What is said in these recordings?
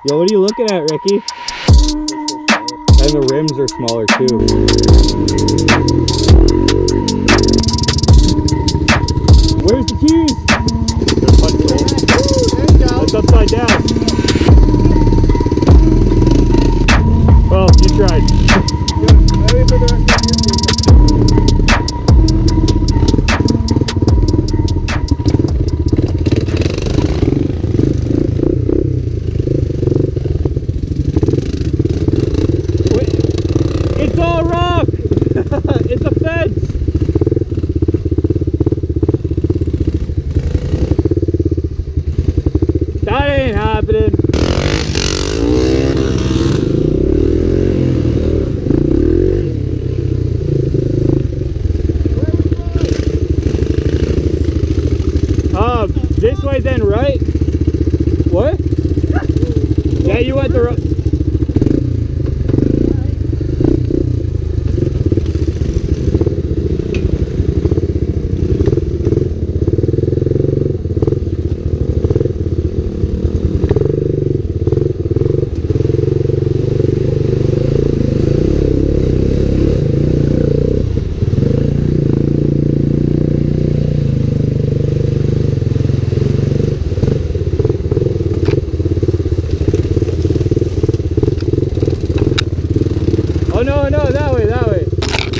Yo, what are you looking at, Ricky? And the rims are smaller too. Where's the keys? They're punched holes. There you go. It's upside down. Well, you tried. It's all rock! It's a fence! That ain't happening! This way then right? What? Yeah, you went the right. Oh no, that way, that way.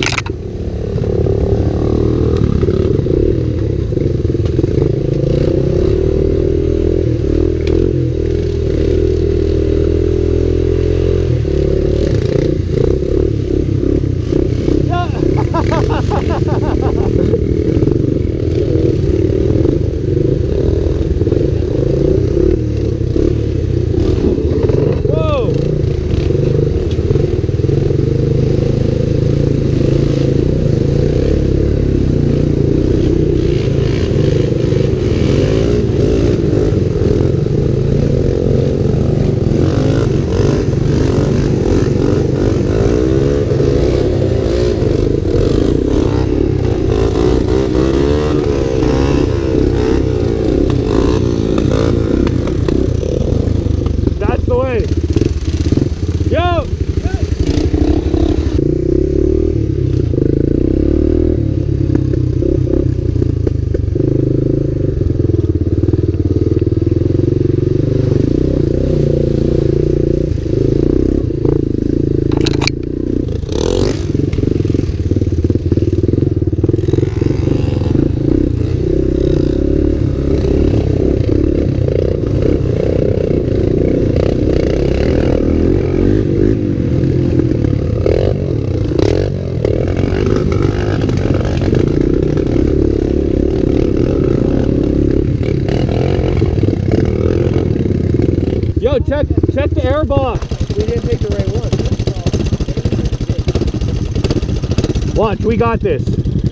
Yo, check the air box. We didn't take the right one. Watch, we got this.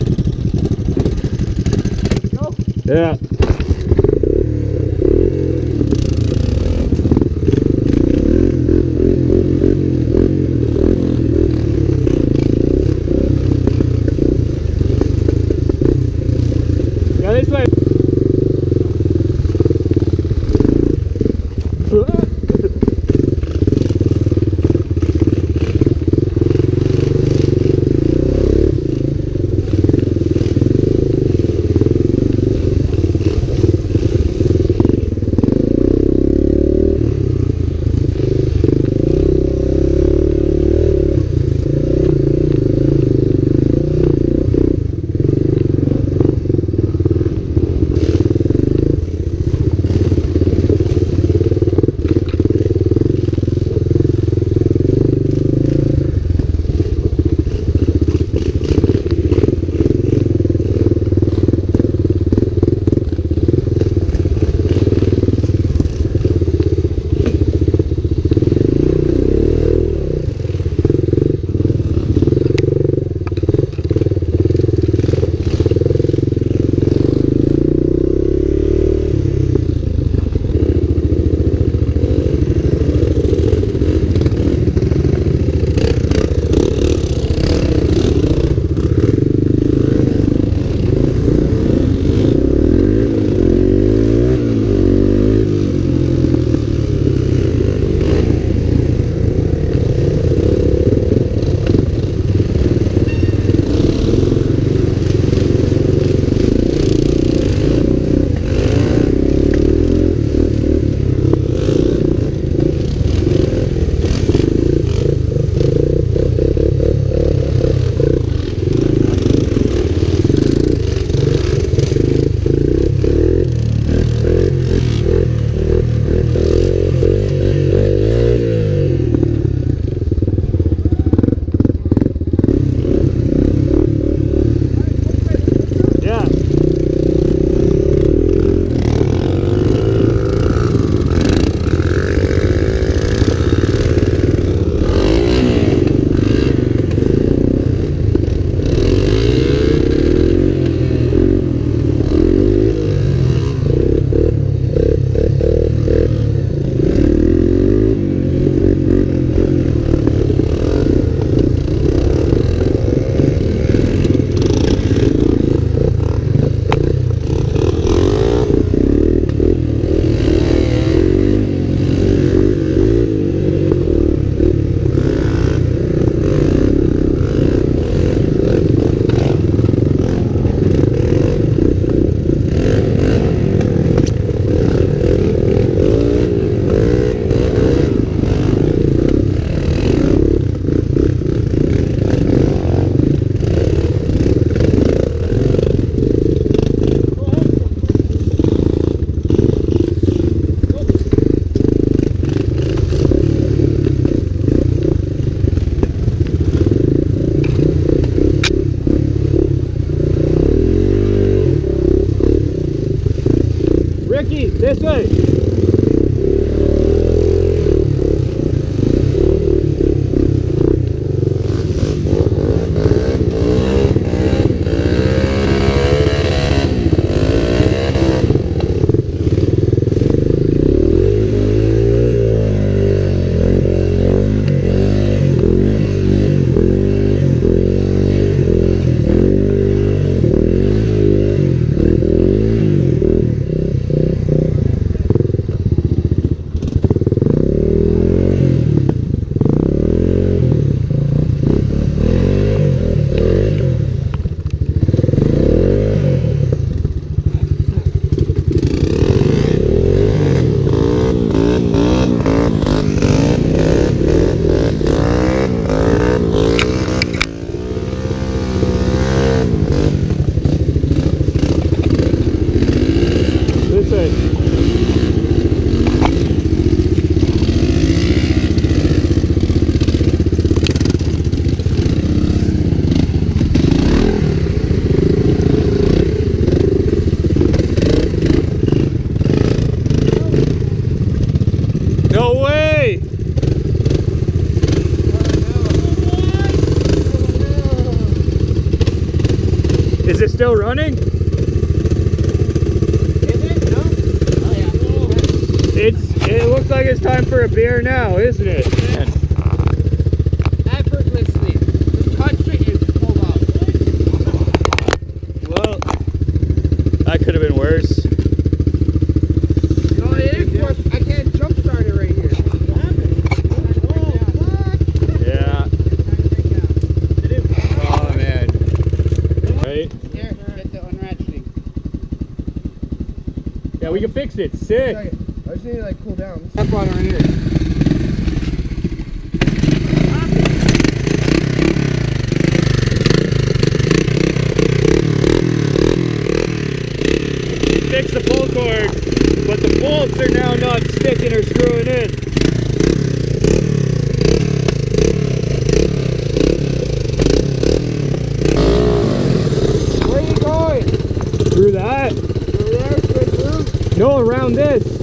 Go. Yeah. Go this way. Is it still running? Is it? No? Oh yeah. It looks like it's time for a beer now, isn't it? Effortlessly. Just touch it and pull off. Well, that could have been worse. No, it is worse. I can't jump start it right here. Yeah. Oh man. Right? Here, get the unratcheting. Yeah, we can fix it. Sick. I just need to like cool down. Step on right here. Fix the pull cord, but the bolts are now not sticking or screwing in. Where are you going? Through that? Through there, straight through? No, around this.